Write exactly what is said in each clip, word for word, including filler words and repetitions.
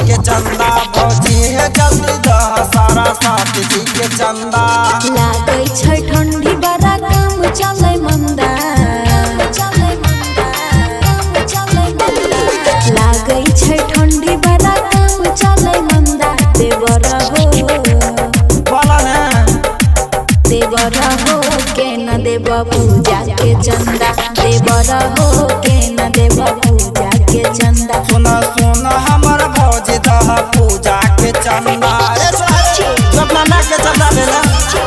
के चंदा भौजी है जल्दी दह सारा साथ जी के चंदा। लागै छै ठंडी बड़ा काम चलै मंदा चलै मंदा काम चलै मंदा लागै छै ठंडी बड़ा काम चलै मंदा देवर हो बोला ना देवर हो के न देव पूजा के चंदा देवर हो के न देव पूजा के चंदा। सुना सुना हमर भौजी दह पूजा के चंदा अपना ना के चंदा लेला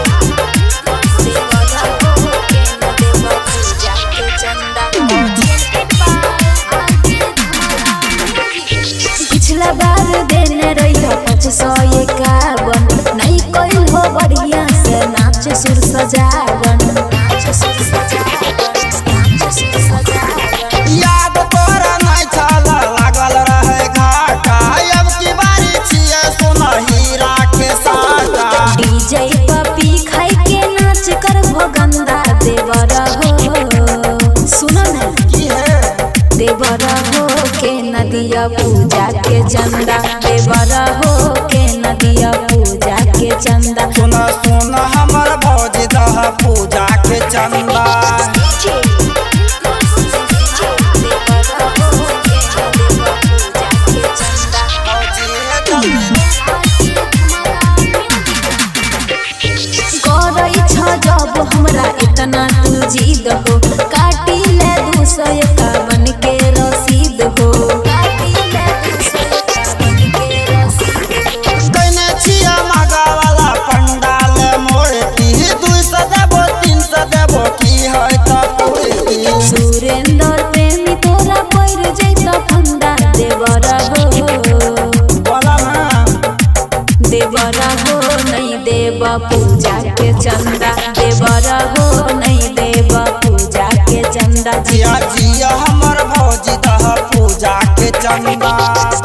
पिछला बार देने रही पाँच सौ इक्यावन नहीं कोई हो बढ़िया से नाच सुर सजावन नाच सुर सजावन नाच सुर सजावन याद तोरा नहीं चला लागल रहे घाटा अब की बारी छिए सुना हीरा के साटा डीजे पपी खाई के नाच कर भोगंदा देवर हो सुनो ना की है देवर हो के नदिया पूजा के चंदा देवर हो के नदिया पूजा के चंदा। सुना सुना हमर भौजी दह पूजा के चंदा जब हमरा इतना तू जीद हो काटी ले दू सौ इक्यावन के रसीद हो काटी ले दू सौ इक्यावन के रसीद हो कने छिया मागा वाला पंडाल मोरती दू सौ देबो तीन सौ देबो की है त पूरी सुरेंद्र प्रेमी तोरा पैर जैता फंदा देवर हो बोला ना देवर हो नहीं देव पूजा के चंदा देवर हो नहीं देव पूजा के चंदा। जिया जिया हमर भौजी दह पूजा के चंदा।